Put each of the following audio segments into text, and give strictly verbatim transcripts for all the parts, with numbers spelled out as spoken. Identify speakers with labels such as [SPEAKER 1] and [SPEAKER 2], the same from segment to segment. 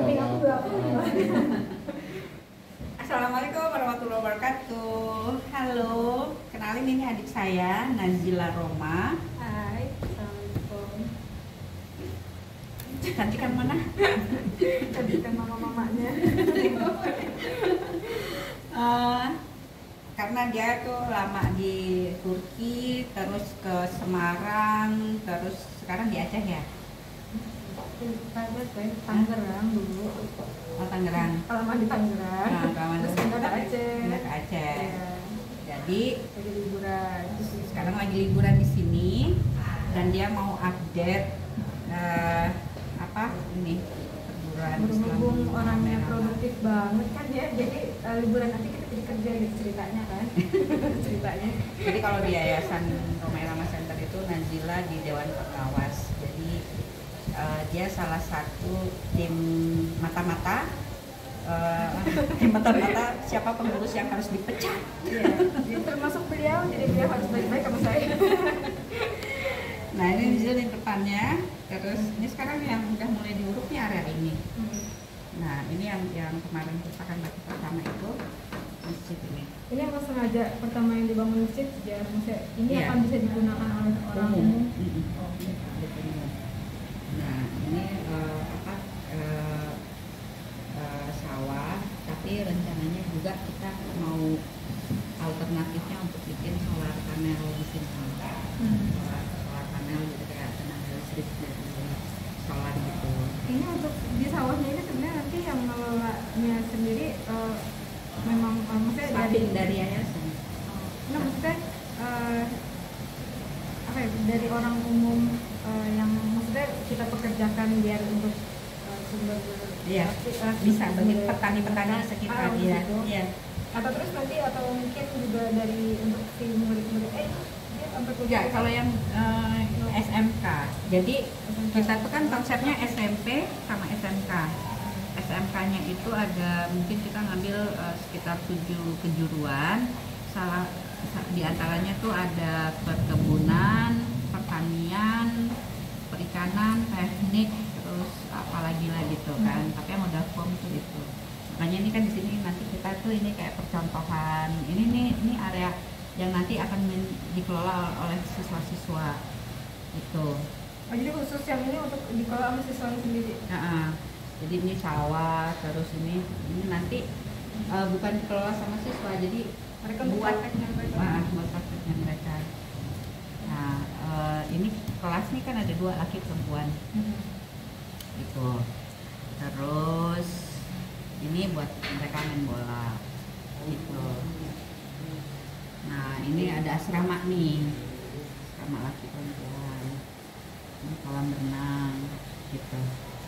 [SPEAKER 1] samping aku juga aku
[SPEAKER 2] Assalamualaikum warahmatullahi wabarakatuh. Halo, kenalin ini adik saya Nazila Roma.
[SPEAKER 1] Hai, assalamualaikum.
[SPEAKER 2] Cantikan mana?
[SPEAKER 1] Cantikan mama-mamanya.
[SPEAKER 2] uh, karena dia tuh lama di Turki, terus ke Semarang, terus sekarang di Aceh ya?
[SPEAKER 1] Tangerang dulu.
[SPEAKER 2] Oh, Tangerang.
[SPEAKER 1] Lama di Tangerang.
[SPEAKER 2] Nah, lama
[SPEAKER 1] terus pindah ke Aceh.
[SPEAKER 2] Pindah ke Aceh.
[SPEAKER 1] Ya.
[SPEAKER 2] Jadi
[SPEAKER 1] lagi liburan.
[SPEAKER 2] Sekarang lagi liburan di sini dan dia mau update uh, apa ini perguruan
[SPEAKER 1] berhubung
[SPEAKER 2] Islam
[SPEAKER 1] orangnya
[SPEAKER 2] Merah.
[SPEAKER 1] produktif banget kan ya, jadi uh, liburan nanti kita jadi kerja gitu ceritanya kan. ceritanya.
[SPEAKER 2] Jadi kalau di Yayasan Roma Irama Center itu Nazila di Dewan Pengawas. Jadi uh, dia salah satu tim mata-mata uh, tim mata-mata siapa pengurus yang harus dipecat.
[SPEAKER 1] Iya, termasuk beliau, jadi beliau harus baik-baik sama saya.
[SPEAKER 2] Nah ini Nazila di depannya, terus ini sekarang yang udah mulai diuruk nih area ini.
[SPEAKER 1] Hmm.
[SPEAKER 2] Nah ini yang yang kemarin merupakan batu pertama itu masjid ini.
[SPEAKER 1] Ini emang sengaja pertama yang dibangun masjid ya, maksudnya ini
[SPEAKER 2] Iya.
[SPEAKER 1] akan bisa digunakan oleh orang
[SPEAKER 2] Umum.
[SPEAKER 1] umum.
[SPEAKER 2] Mm-mm.
[SPEAKER 1] Oh, gitu.
[SPEAKER 2] Gitu, umum. Nah ini eh, apa eh, eh, sawah, tapi rencananya juga kita mau alternatifnya untuk bikin solar panel di sini.
[SPEAKER 1] Hmm.
[SPEAKER 2] Solar, solar panel gitu kayak tenaga listrik dari solar gitu.
[SPEAKER 1] Ini untuk di sawahnya ini sebenarnya nanti yang mengelolanya sendiri eh, memang eh, maksudnya dari
[SPEAKER 2] Funding dari yayasan.
[SPEAKER 1] nah, maksudnya eh, apa ya, dari orang umum eh, yang maksudnya kita pekerjakan biar untuk eh, sumber
[SPEAKER 2] Iya,
[SPEAKER 1] eh,
[SPEAKER 2] bisa bagi
[SPEAKER 1] sumber-
[SPEAKER 2] petani-petani sekitar
[SPEAKER 1] Ah,
[SPEAKER 2] ya.
[SPEAKER 1] gitu.
[SPEAKER 2] Iya.
[SPEAKER 1] Atau terus nanti atau mungkin juga dari untuk si murid-murid eh dia sampai kuliah.
[SPEAKER 2] Ya, kalau yang eh, S M K. Jadi kita tuh kan konsepnya S M P sama S M K. S M K-nya itu ada mungkin kita ngambil eh, sekitar tujuh kejuruan. Salah sa- di antaranya tuh ada perkebunan, pertanian, perikanan, teknik, terus apalagi lah gitu kan. Tapi yang udah form tuh itu. Makanya ini kan di sini nanti kita tuh ini kayak percontohan. Ini nih ini area yang nanti akan men- dikelola oleh siswa-siswa itu.
[SPEAKER 1] Oh, jadi khusus yang ini untuk dikelola sama siswanya sendiri.
[SPEAKER 2] Nah, jadi ini sawah, terus ini ini nanti eh, bukan dikelola sama siswa, jadi
[SPEAKER 1] Mereka
[SPEAKER 2] buat
[SPEAKER 1] prakteknya mereka.
[SPEAKER 2] ah, buat prakteknya mereka. Nah, eh, ini kelas nih kan ada dua laki perempuan
[SPEAKER 1] Hmm.
[SPEAKER 2] gitu. Terus ini buat mereka main bola gitu. Nah, ini ada asrama nih, asrama laki perempuan. Ini kolam renang gitu.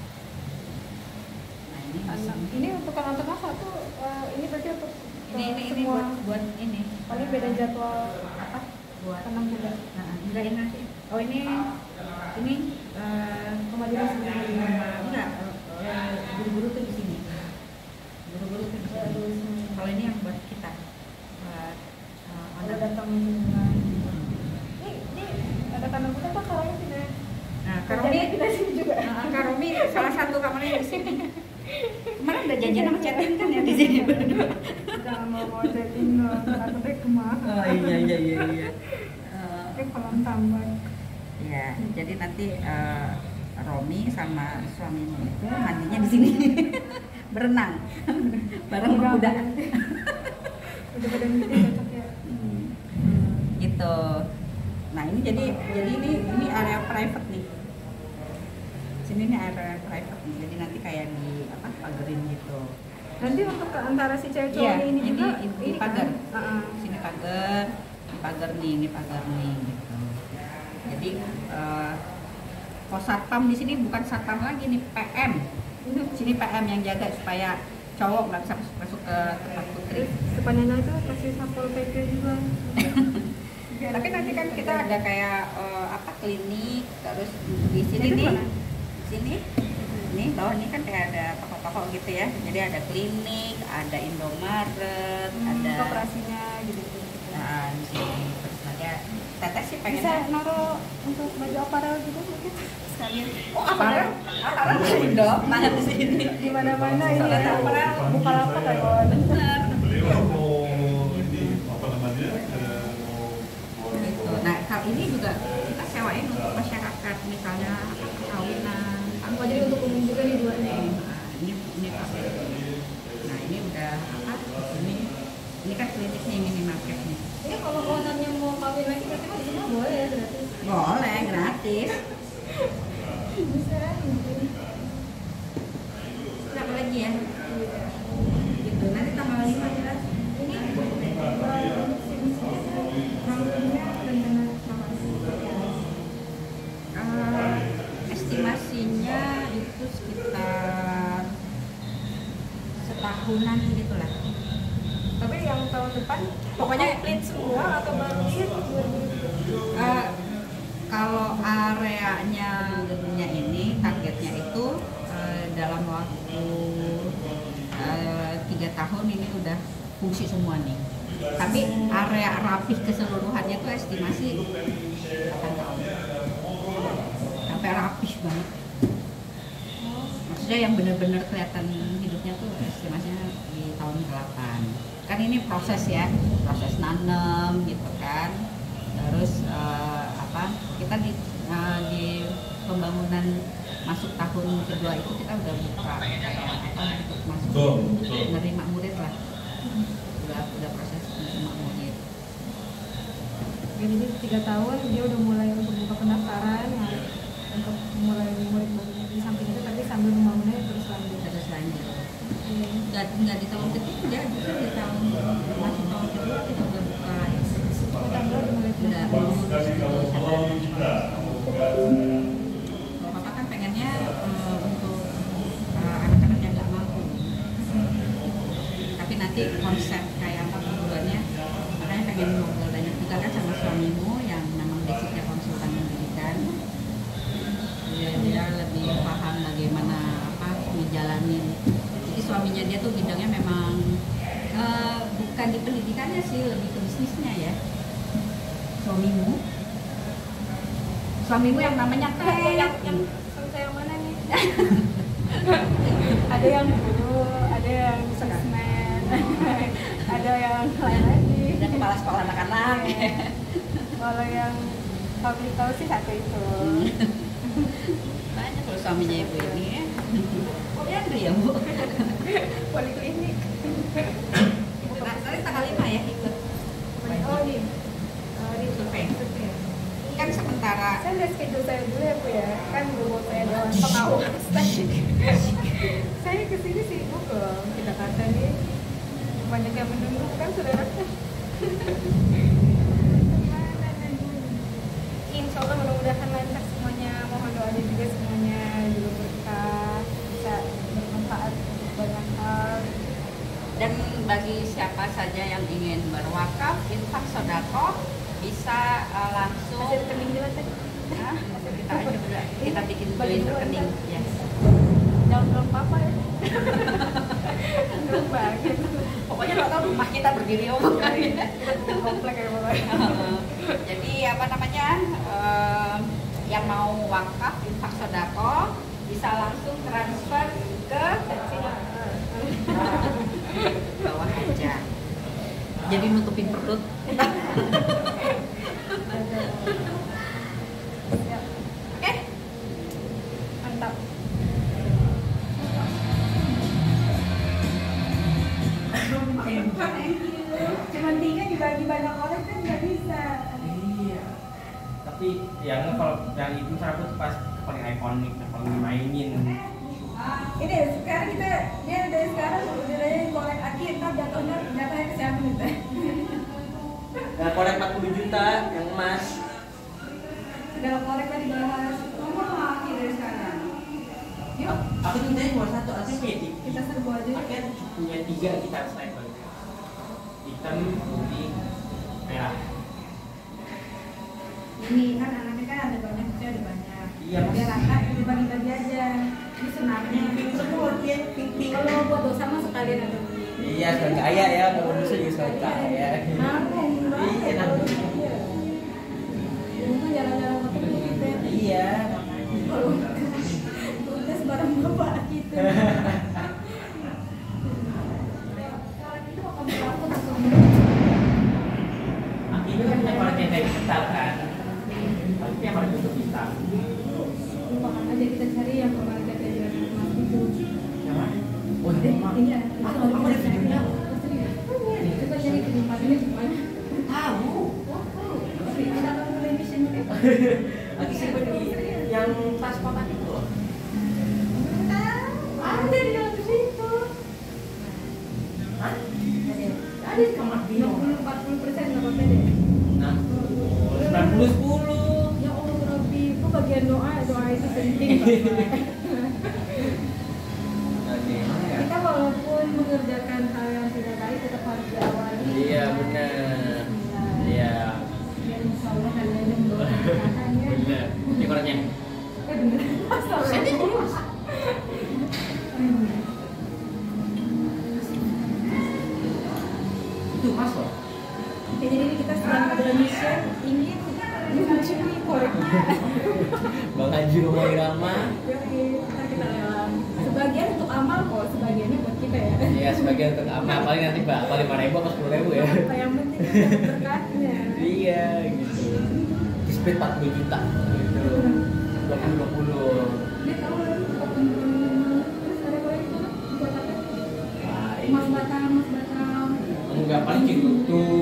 [SPEAKER 2] Nah, ini di
[SPEAKER 1] Anak,
[SPEAKER 2] sini.
[SPEAKER 1] ini untuk anak-anak satu eh, ini berarti untuk
[SPEAKER 2] ini
[SPEAKER 1] eh,
[SPEAKER 2] ini ini
[SPEAKER 1] semua
[SPEAKER 2] buat buat ini
[SPEAKER 1] paling beda jadwal
[SPEAKER 2] apa buat
[SPEAKER 1] tanam juga.
[SPEAKER 2] nah, enggak ini nanti oh ini ini eh
[SPEAKER 1] Kemajuan sendiri.
[SPEAKER 2] enggak eh, guru-guru tuh di sini guru-guru tuh di sini kalau ini yang buat kita buat eh,
[SPEAKER 1] Ada
[SPEAKER 2] anak.
[SPEAKER 1] datang dengan ini ini ada tanam juga apa kalanya tidak?
[SPEAKER 2] Nah Karomi
[SPEAKER 1] kita sini juga.
[SPEAKER 2] nah, Karomi salah satu kamarnya di sini kemarin udah janjian sama Cetin kan ya di sini berdua.
[SPEAKER 1] Jangan mau mau chatting atau teh kemana?
[SPEAKER 2] Oh iya iya iya iya. Eh,
[SPEAKER 1] Oke, kolam tambang.
[SPEAKER 2] Ya, jadi nanti eh, Romi sama suaminya itu mandinya di sini berenang bareng
[SPEAKER 1] Enggak,
[SPEAKER 2] kuda.
[SPEAKER 1] Udah pada meeting cocok ya.
[SPEAKER 2] Hmm, gitu. Nah ini jadi jadi ini ini area private nih. Sini nih area private nih. Jadi nanti kayak di apa pagerin gitu.
[SPEAKER 1] Nanti untuk ke antara si cewek
[SPEAKER 2] Iya,
[SPEAKER 1] cowoknya ini
[SPEAKER 2] ini
[SPEAKER 1] juga
[SPEAKER 2] ini,
[SPEAKER 1] ini
[SPEAKER 2] di pagar.
[SPEAKER 1] kan? Heeh.
[SPEAKER 2] Sini pagar, di pagar nih, ini pagar nih gitu. Jadi eh, pos satpam di sini bukan satpam lagi nih P M. Sini P M yang jaga supaya cowok nggak bisa masuk, masuk ke tempat putri.
[SPEAKER 1] Depannya itu kasih satpol P P juga.
[SPEAKER 2] Tapi nanti kan kita ada kayak eh, apa klinik, terus di sini
[SPEAKER 1] Itu
[SPEAKER 2] nih,
[SPEAKER 1] mana?
[SPEAKER 2] di sini, ini bawah ini kan kayak ada toko-toko gitu ya. Jadi ada klinik, ada Indomaret,
[SPEAKER 1] Hmm,
[SPEAKER 2] ada
[SPEAKER 1] operasinya gitu gitu.
[SPEAKER 2] nah, di sini terus nanti teteh sih
[SPEAKER 1] Bisa
[SPEAKER 2] pengennya
[SPEAKER 1] naruh untuk baju aparel gitu mungkin? sekalian.
[SPEAKER 2] Oh, aparel, aparel dong, tanya di sini.
[SPEAKER 1] Di mana-mana ini
[SPEAKER 2] Soalnya
[SPEAKER 1] ya.
[SPEAKER 2] aparel.
[SPEAKER 1] Bukalapak kayak
[SPEAKER 2] Bener.
[SPEAKER 3] Beliau mau ini apa namanya? eh, mau
[SPEAKER 2] Gitu. Nah, kalau ini juga kita sewain untuk masyarakat, misalnya apa, perkawinan.
[SPEAKER 1] Oh, jadi untuk umum juga nih dua nih.
[SPEAKER 2] Nah, ini ini apa? Nah, ini udah apa? Ini ini kan kliniknya minimarket nih.
[SPEAKER 1] Ini kalau ownernya mau kawin lagi berarti mah di sini mah boleh ya gratis.
[SPEAKER 2] Boleh, gratis.
[SPEAKER 1] Bisa mungkin.
[SPEAKER 2] Siapa lagi ya? Gitu. Nanti tanggal lima jelas.
[SPEAKER 1] Ini eh, rambutnya rencana kapan sih?
[SPEAKER 2] Eh, estimasinya itu sekitar setahunan gitulah.
[SPEAKER 1] Tapi yang tahun depan
[SPEAKER 2] Pokoknya
[SPEAKER 1] komplit semua atau bagian
[SPEAKER 2] Eh, kalau areanya nya ini targetnya itu eh, dalam waktu eh, tiga tahun ini udah fungsi semua nih. Tapi area rapih keseluruhannya itu estimasi delapan tahun. Sampai rapih banget. Maksudnya yang benar-benar kelihatan hidupnya tuh estimasinya di tahun delapan. Kan ini proses ya, proses nanam gitu kan. Terus eh, apa? Kita di eh, di pembangunan masuk tahun kedua itu kita udah buka kayak apa untuk masuk
[SPEAKER 3] Betul, betul.
[SPEAKER 2] menerima murid lah. Udah udah proses menerima murid.
[SPEAKER 1] jadi tiga tahun dia udah mulai untuk buka pendaftaran nah, untuk mulai murid di samping itu tapi sambil membangunnya terus lanjut.
[SPEAKER 2] Terus lanjut.
[SPEAKER 1] Iya.
[SPEAKER 2] Nggak nggak di tahun ketiga, justru di tahun masuk tahun kedua kita udah buka.
[SPEAKER 1] Oh, tanggal udah mulai
[SPEAKER 2] Udah
[SPEAKER 1] buka.
[SPEAKER 2] mau kalau papa kan pengennya eh, untuk eh, anak-anak yang nggak mampu, tapi nanti konsep kayak apa perguruannya, makanya pengen ngobrol banyak juga kan sama suamimu yang memang basicnya konsultan pendidikan. Dia, dia lebih paham bagaimana apa ngejalanin. Jadi suaminya dia tuh bidangnya memang eh, bukan di pendidikannya sih, lebih ke bisnisnya ya. Suamimu, suamimu yang namanya
[SPEAKER 1] Yang,
[SPEAKER 2] Teh.
[SPEAKER 1] yang, yang suami yang mana nih? Ada yang guru, ada yang salesman, ada yang lain lagi.
[SPEAKER 2] Dan kepala sekolah anak-anak.
[SPEAKER 1] Iya. Kalau yang public tahu sih satu itu.
[SPEAKER 2] Banyak loh suaminya ibu ini ya. Oh ya Andri ya bu.
[SPEAKER 1] Poliklinik.
[SPEAKER 2] Nah, nanti tanggal lima ya ikut.
[SPEAKER 1] Oh nih. Oh, di
[SPEAKER 2] Survei.
[SPEAKER 1] survei.
[SPEAKER 2] Kan sementara
[SPEAKER 1] Saya lihat schedule saya dulu ya Bu ya. Kan dulu saya dewan pengawas. Saya kesini sibuk loh. Kita kata nih banyak yang menunggu kan saudara. Gimana nanti? Insya Allah mudah-mudahan lancar semuanya. Mohon doanya juga semuanya juga berkah, bisa bermanfaat untuk banyak hal.
[SPEAKER 2] dan bagi siapa saja yang ingin berwakaf, infak, sodako bisa uh, langsung.
[SPEAKER 1] Masih rekening jelas tadi.
[SPEAKER 2] Nah, kita aja udah kita bikin join rekening. Yes.
[SPEAKER 1] Jangan belum papa ya. Belum banget.
[SPEAKER 2] Pokoknya lo tau rumah kita berdiri om.
[SPEAKER 1] Komplek ya pokoknya.
[SPEAKER 2] Jadi apa namanya em, yang mau wakaf infak sodako bisa langsung transfer ke bawah aja. Jadi nutupin perut.
[SPEAKER 1] Siap.
[SPEAKER 2] Oke.
[SPEAKER 1] Mantap. Cuman tiga dibagi banyak orang kan nggak bisa.
[SPEAKER 4] Iya. Tapi yang kalau yang itu aku tuh pas paling ikonik, yang paling dimainin.
[SPEAKER 1] Ini sekarang kita dia dari sekarang udah aja kolek aki entar jatuhnya jatuhnya ke siapa nih teh?
[SPEAKER 4] Nah, korek empat puluh juta yang emas.
[SPEAKER 1] Segala kolek tadi dibahas. Ngomong sama aki dari sekarang. Yuk
[SPEAKER 4] Aku cintanya cuma satu, aku punya tiga.
[SPEAKER 1] kita serbu aja.
[SPEAKER 4] Aku kan punya tiga kita harus level. Hitam, putih, merah.
[SPEAKER 1] Ini kan anaknya kan ada banyak, saya ada banyak.
[SPEAKER 4] Iya, Mas.
[SPEAKER 1] Biar rata dibagi-bagi aja. Ini senarnya.
[SPEAKER 4] Semua dia pink-pink.
[SPEAKER 1] Kalau mau buat dosa mah sekalian ada.
[SPEAKER 4] Iya, sekali kaya ya, mau dosa juga sekali kaya.
[SPEAKER 1] Nanggung banget.
[SPEAKER 4] Iya, nanggung.
[SPEAKER 1] Iya. Itu jalan-jalan motor gitu ya.
[SPEAKER 4] Iya, makanya. Ini kan yang paling yang kayak ketat kan. Tapi yang paling tutup hitam.
[SPEAKER 1] Lupakan aja, kita cari yang keluarga dari emas itu.
[SPEAKER 4] Yang mana? Oh,
[SPEAKER 1] Eh,
[SPEAKER 4] ini mah.
[SPEAKER 1] iya.
[SPEAKER 4] Aku aku ada videonya.
[SPEAKER 1] Coba cari ke tempat ini gimana?
[SPEAKER 4] Tahu.
[SPEAKER 1] Tapi kita akan television kan?
[SPEAKER 4] Lagi simpen di yang tas kotak itu loh.
[SPEAKER 1] Ada di dalam situ.
[SPEAKER 4] Hah? Ada di kamar Bino.
[SPEAKER 1] enam puluh empat puluh persen nggak apa-apa deh.
[SPEAKER 4] enam puluh, sembilan puluh, sepuluh.
[SPEAKER 1] Ya Allah Rabbi, itu bagian doa, doa itu penting.
[SPEAKER 4] Ya.
[SPEAKER 1] Kita walaupun mengerjakan hal yang tidak baik tetap harus diawali.
[SPEAKER 4] Iya benar. Iya.
[SPEAKER 1] Ya insya Allah kalian yang mendoakannya.
[SPEAKER 4] Benar. Ini korannya.
[SPEAKER 1] Eh bener. Astagfirullah.
[SPEAKER 4] Itu mas loh.
[SPEAKER 1] Oke, jadi ini kita sedang ada mission ingin mencuri koreknya.
[SPEAKER 4] Bang Haji Rumah Irama.
[SPEAKER 1] Yoi, ntar kita lelang. Sebagian untuk amal kok, sebagiannya buat kita ya.
[SPEAKER 4] Iya sebagian untuk amal paling nanti mbak paling lima ribu atau sepuluh ribu ya.
[SPEAKER 1] Apa yang penting ada berkahnya.
[SPEAKER 4] Iya gitu. Di speed empat puluh juta gitu. dua puluh dua puluh.
[SPEAKER 1] Dia tahu lah, open terus ada korek itu buat apa?
[SPEAKER 4] Nah,
[SPEAKER 1] Emas batam, emas batam.
[SPEAKER 4] enggak paling gitu tuh